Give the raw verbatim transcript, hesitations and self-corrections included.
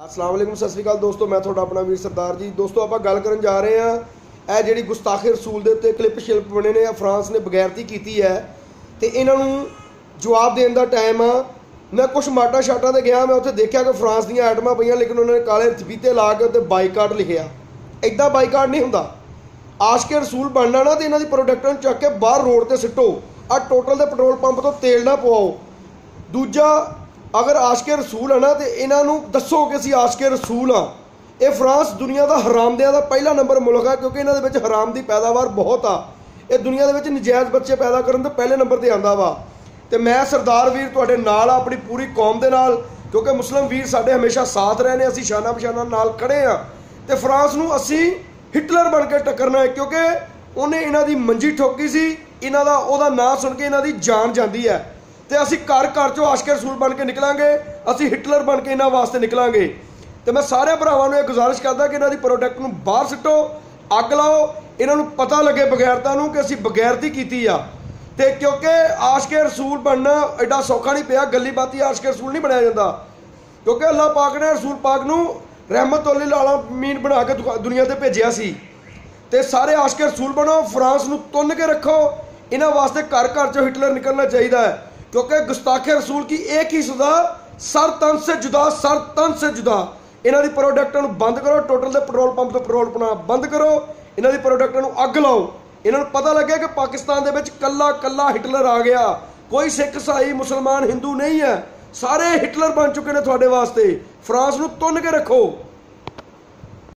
अस्सलाम वालेकुम सत श्री अकाल दोस्तों, मैं थोड़ा अपना वीर सरदार जी। दोस्तों आप गल करन जा रहे हैं ਇਹ ਜਿਹੜੀ ਗੁਸਤਾਖੀ ਰਸੂਲ ਦੇ ਉੱਤੇ ਕਲਿੱਪ ਸ਼ਿਲਪ ਬਣੇ ਨੇ ਆ ਫਰਾਂਸ ਨੇ ਬਗੈਰਤੀ ਕੀਤੀ ਹੈ ਤੇ ਇਹਨਾਂ ਨੂੰ ਜਵਾਬ ਦੇਣ ਦਾ ਟਾਈਮ ਆ। ਮੈਂ ਕੁਝ ਮਾਟਾ ਸ਼ਾਟਾਂ ਤੇ ਗਿਆ, ਮੈਂ ਉੱਥੇ ਦੇਖਿਆ ਕਿ ਫਰਾਂਸ ਦੀਆਂ ਆਈਟਮਾਂ ਪਈਆਂ ਲੇਕਿਨ ਉਹਨਾਂ ਨੇ ਕਾਲੇ ਤਫੀਤੇ ਲਾ ਕੇ ਉੱਤੇ ਬਾਈਕਾਟ ਲਿਖਿਆ। ਇੱਦਾਂ ਬਾਈਕਾਟ ਨਹੀਂ ਹੁੰਦਾ। ਆਸ਼ਕੇ ਰਸੂਲ ਬਣਨਾ ਨਾ ਤੇ ਇਹਨਾਂ ਦੀ ਪ੍ਰੋਡਕਟ ਨੂੰ ਚੱਕ ਕੇ ਬਾਹਰ ਰੋਡ ਤੇ ਸਿੱਟੋ। ਆ ਟੋਟਲ ਦੇ ਪੈਟਰੋਲ ਪੰਪ ਤੋਂ ਤੇਲ ਨਾ ਪਵਾਓ। ਦੂਜਾ, अगर आशके रसूल है ना तो इन्हों दसो कि असी आशके रसूल हाँ। ये फ्रांस दुनिया का हरामदियां का पहला नंबर मुल्क है क्योंकि इन्हों के हराम की पैदावार बहुत आ। ये दुनिया के नजायज़ बच्चे पैदा करने तो पहले नंबर पर आता वा। तो मैं सरदार वीर तुहाडे नाल अपनी पूरी कौम के नाल, क्योंकि मुस्लिम वीर साडे हमेशा साथ रहे हैं, असी शाना बशाना नाल खड़े हाँ। तो फ्रांस नूं असी हिटलर बन के टक्करना है क्योंकि उन्हें इन्हां दी मंजी ठोकी सी। इन्हां दा ओहदा नाम सुन के इन्हां दी जान जाती है। तो असी घर घर चो आशके रसूल बन के निकलांगे, असी हिटलर बन के इन्हों वास्ते निकलांगे। तो मैं सारे भरावां नूं गुजारिश करदा कि इन्हां दी प्रोडक्ट नूं बाहर सिੱਟੋ, अग लाओ, इन्हां नूं पता लगे बगैरता नूं कि असी बगैरती कीती आ। ते क्योंकि आशके रसूल बनना एडा सौखा नहीं पिया, गली बाती आशके रसूल नहीं बनाया जाता क्योंकि अल्लाह पाक ने रसूल पाक नूं रहमत लिल आलमीन बना के दुनिया ते भेजिया सी। ते सारे आशके रसूल बनो, फ्रांस नूं तुन के रखो। इन्हां वास्ते घर घर चो हिटलर निकलना चाहिए क्योंकि गुस्ताखे रसूल की एक ही सजा, सर तन से जुदा, सर तन से जुदा। इन्हां दी प्रोडक्ट नूं बंद करो, टोटल दे पेट्रोल पंप तो पेट्रोल पना बंद करो, इन्हां दी प्रोडक्ट नूं अग लाओ। इन्हां नूं पता लगे कि पाकिस्तान दे विच कल्ला कल्ला हिटलर आ गया, कोई सिख ईसाई मुसलमान हिंदू नहीं है, सारे हिटलर बन चुके ने तुहाडे वास्ते। फ्रांस नूं तुन के रखो।